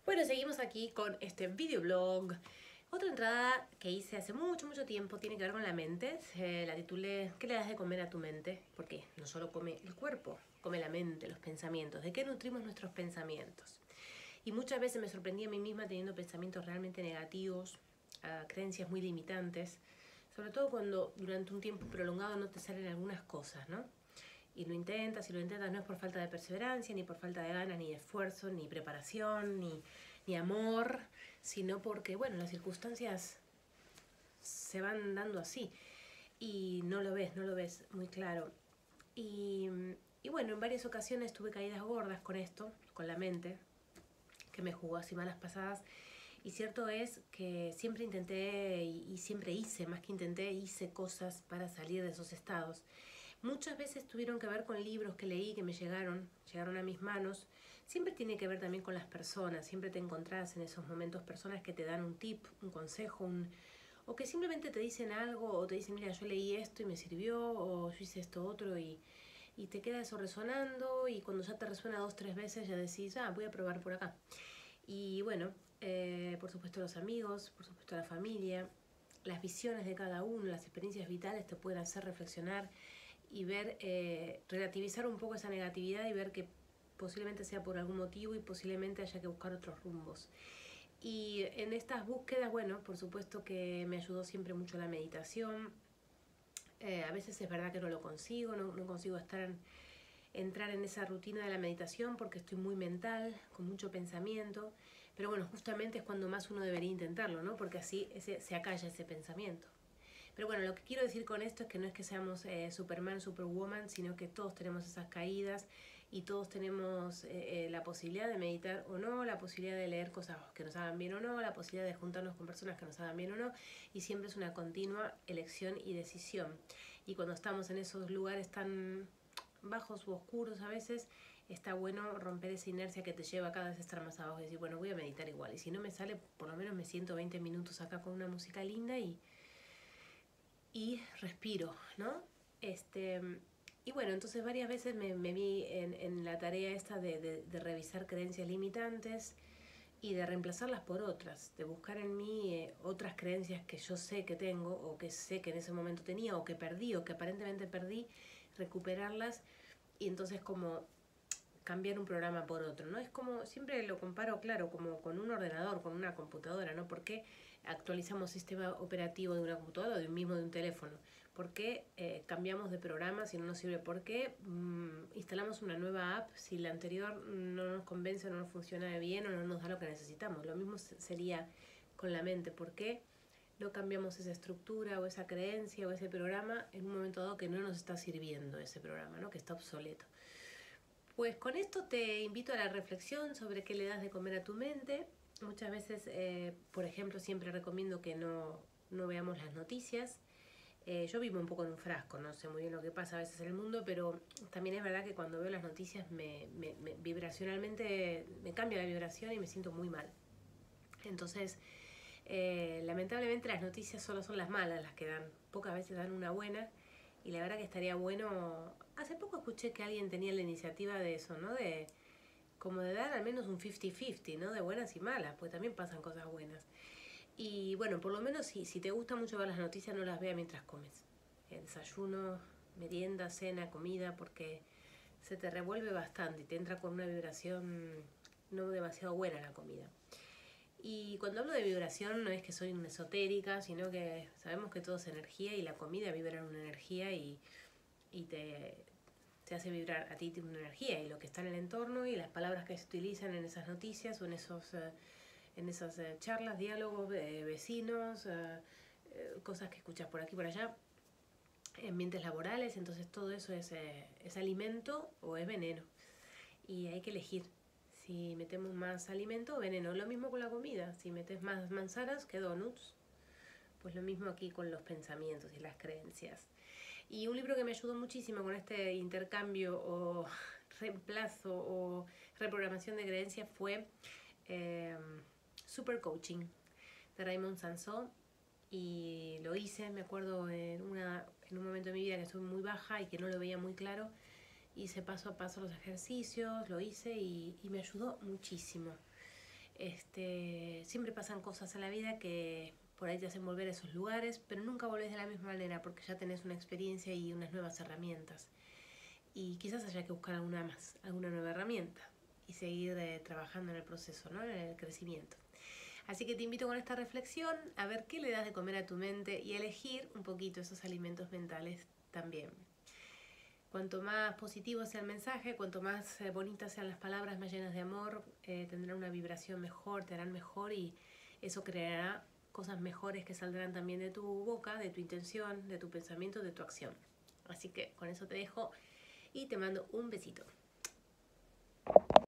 Bueno, seguimos aquí con este videoblog. Otra entrada que hice hace mucho tiempo tiene que ver con la mente. La titulé ¿Qué le das de comer a tu mente? Porque no solo come el cuerpo, come la mente, los pensamientos. ¿De qué nutrimos nuestros pensamientos? Y muchas veces me sorprendí a mí misma teniendo pensamientos realmente negativos, creencias muy limitantes, sobre todo cuando durante un tiempo prolongado no te salen algunas cosas, ¿no? Y lo intentas no es por falta de perseverancia, ni por falta de ganas, ni de esfuerzo, ni preparación, ni amor, sino porque, bueno, las circunstancias se van dando así y no lo ves muy claro. Y, y bueno, en varias ocasiones tuve caídas gordas con esto, con la mente, que me jugó así malas pasadas. Y cierto es que siempre intenté y siempre hice, más que intenté, hice cosas para salir de esos estados. Muchas veces tuvieron que ver con libros que leí, que me llegaron a mis manos. Siempre tiene que ver también con las personas, siempre te encontrás en esos momentos personas que te dan un tip, un consejo, o que simplemente te dicen algo, o te dicen, mira, yo leí esto y me sirvió, o yo hice esto otro, y te queda eso resonando, y cuando ya te resuena 2, 3 veces ya decís, voy a probar por acá. Y bueno, por supuesto los amigos, por supuesto la familia, las visiones de cada uno, las experiencias vitales te pueden hacer reflexionar y ver, relativizar un poco esa negatividad y ver que posiblemente sea por algún motivo y posiblemente haya que buscar otros rumbos. Y en estas búsquedas, bueno, por supuesto que me ayudó siempre mucho la meditación. A veces es verdad que no lo consigo, no consigo entrar en esa rutina de la meditación porque estoy muy mental, con mucho pensamiento. Pero bueno, justamente es cuando más uno debería intentarlo, ¿no? Porque así se acalla ese pensamiento. Pero bueno, lo que quiero decir con esto es que no es que seamos Superman, Superwoman, sino que todos tenemos esas caídas y todos tenemos la posibilidad de meditar o no, la posibilidad de leer cosas que nos hagan bien o no, la posibilidad de juntarnos con personas que nos hagan bien o no, y siempre es una continua elección y decisión. Y cuando estamos en esos lugares tan bajos u oscuros a veces, está bueno romper esa inercia que te lleva cada vez a estar más abajo y decir, bueno, voy a meditar igual. Y si no me sale, por lo menos me siento 20 minutos acá con una música linda y respiro, ¿no? Este, y bueno, entonces varias veces me vi en la tarea esta de revisar creencias limitantes y de reemplazarlas por otras, de buscar en mí otras creencias que yo sé que tengo o que sé que en ese momento tenía o que perdí o que aparentemente perdí, recuperarlas y entonces como cambiar un programa por otro, ¿no? Es como, siempre lo comparo, claro, como con un ordenador, con una computadora, ¿no? ¿Por qué actualizamos sistema operativo de una computadora o de un teléfono? ¿Por qué cambiamos de programa si no nos sirve? ¿Por qué instalamos una nueva app si la anterior no nos convence, no nos funciona bien o no nos da lo que necesitamos? Lo mismo sería con la mente. ¿Por qué no cambiamos esa estructura o esa creencia o ese programa en un momento dado que no nos está sirviendo ese programa, ¿no? Que está obsoleto? Pues con esto te invito a la reflexión sobre qué le das de comer a tu mente. Muchas veces, por ejemplo, siempre recomiendo que no veamos las noticias. Yo vivo un poco en un frasco, no sé muy bien lo que pasa a veces en el mundo, pero también es verdad que cuando veo las noticias vibracionalmente me cambia la vibración y me siento muy mal. Entonces, lamentablemente las noticias solo son las malas las que dan, pocas veces dan una buena y la verdad que estaría bueno. Hace poco escuché que alguien tenía la iniciativa de eso, ¿no? De como de dar al menos un 50-50, ¿no? De buenas y malas, pues también pasan cosas buenas. Y bueno, por lo menos si te gusta mucho ver las noticias, no las veas mientras comes. Desayuno, merienda, cena, comida, porque se te revuelve bastante y te entra con una vibración no demasiado buena la comida. Y cuando hablo de vibración no es que soy una esotérica, sino que sabemos que todo es energía y la comida vibra en una energía y te hace vibrar a ti una energía y lo que está en el entorno y las palabras que se utilizan en esas noticias o en esas charlas, diálogos, vecinos, cosas que escuchas por aquí y por allá, ambientes laborales, entonces todo eso es alimento o es veneno y hay que elegir si metemos más alimento o veneno. Lo mismo con la comida, si metes más manzanas que donuts, pues lo mismo aquí con los pensamientos y las creencias. Y un libro que me ayudó muchísimo con este intercambio o reemplazo o reprogramación de creencias fue eh, Super Coaching de Raymond Sansó. Y lo hice, me acuerdo, en un momento de mi vida que estuve muy baja y que no lo veía muy claro. Hice paso a paso los ejercicios, lo hice y me ayudó muchísimo. Siempre pasan cosas en la vida que por ahí te hacen volver a esos lugares, pero nunca volvés de la misma manera porque ya tenés una experiencia y unas nuevas herramientas. Y quizás haya que buscar alguna nueva herramienta y seguir trabajando en el proceso, ¿no? En el crecimiento. Así que te invito con esta reflexión a ver qué le das de comer a tu mente y elegir un poquito esos alimentos mentales también. Cuanto más positivo sea el mensaje, cuanto más bonitas sean las palabras, más llenas de amor, tendrán una vibración mejor, te harán mejor y eso creará cosas mejores que saldrán también de tu boca, de tu intención, de tu pensamiento, de tu acción. Así que con eso te dejo y te mando un besito.